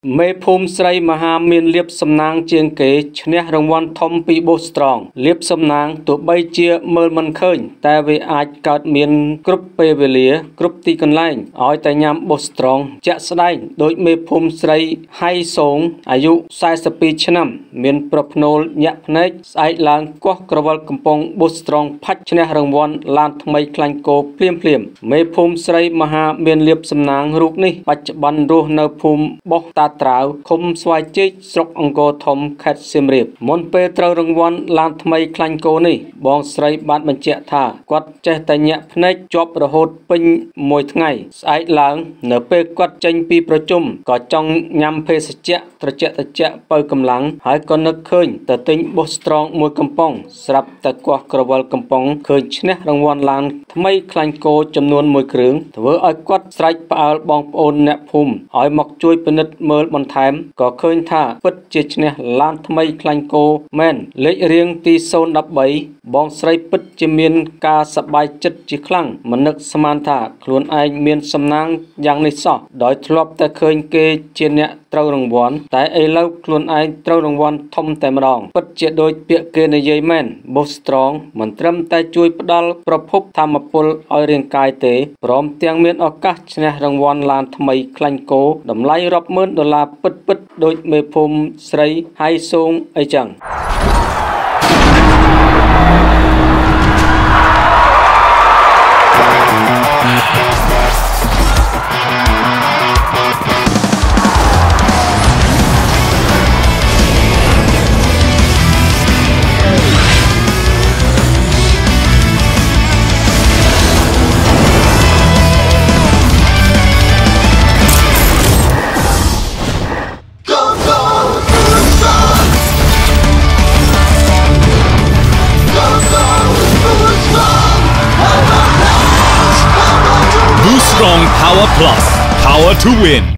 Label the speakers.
Speaker 1: មេភូមិស្រីមហាមានលៀបសំណាងជាងគេឈ្នះរង្វាន់ធំពីបូស្រង់លៀបសំណាងទោះបីជាមើលមិនឃើញតែវាអាចកើតមានគ្រប់ពេលវេលាគ្រប់ទីកន្លែងឲ្យតែញ៉ាំបូស្រង់ជាក់ស្ដែងដោយមេភូមិស្រីហៃសូងអាយុ42ឆ្នាំមានប្រផ្នូលញាក់ភ្នែកស្អែកឡើងកោះក្រវិលកំពង់បូស្រង់ផាច់ឈ្នះរង្វាន់ឡានថ្មីខ្លាញ់គោភ្លាមមេភូមិស្រីមហាមានលៀបសំណាងរូបនេះបច្ចុប្បន្នរស់នៅភូមិបោះតាត្រាវឃុំស្វាយជែកស្រុកអង្គរធំខេត្តសៀមរាបមុនពេលត្រូវរង្វាន់ឡានថ្មីខ្លាញ់គោនេះបងស្រីបានបញ្ជាក់ថាគាត់ចេះតែញាក់ភ្នែកជាប់រហូតពេញមួយថ្ងៃស្អែកឡើងនៅពេលគាត់ចេញពីប្រជុំក៏ចង់ញ៉ាំភេសជ្ជៈត្រជាក់បើកម្លាំងហើយក៏នឹកឃើញទៅទិញបូស្រង់មួយកំប៉ុងស្រាប់តែកោះក្រវិលកំប៉ុងឃើញឈ្នះរង្វាន់ឡានថ្មីខ្លាញ់គោចំនួន1គ្រឿងធ្វើឲ្យគាត់ស្រែកផ្អើលបងប្អូនអ្នកភូមិឲ្យមកជួយពិនិត្យមើលបន្ថែមក៏ឃើញថាពិតជាឈ្នះឡានថ្មីខ្លាញ់គោមែនលេខរៀងទី013បងស្រីពិតជាមានការសប្បាយចិត្តជាខ្លាំងមិននឹកស្មានថាខ្លួនឯងមានសំណាងយ៉ាងនេះសោះដោយធ្លាប់តែឃើញគេជាអ្នកត្រូវរង្វាន់តែឥឡូវខ្លួនឯងត្រូវរង្វាន់ធំតែម្ដងពិតជាដូចពាក្យគេនិយាយមែនបូស្រង់មិនត្រឹមតែជួយផ្ដល់ប្រភពធម្មពលឲ្យរាងកាយទេព្រមទាំងមានឱកាសឈ្នះរង្វាន់ឡានថ្មីខ្លាញ់គោតម្លៃរាប់ម៉ឺនដុល្លារពិតដូចមេភូមិស្រីហៃសូងអីចឹង
Speaker 2: Strong Power Plus. Power to win.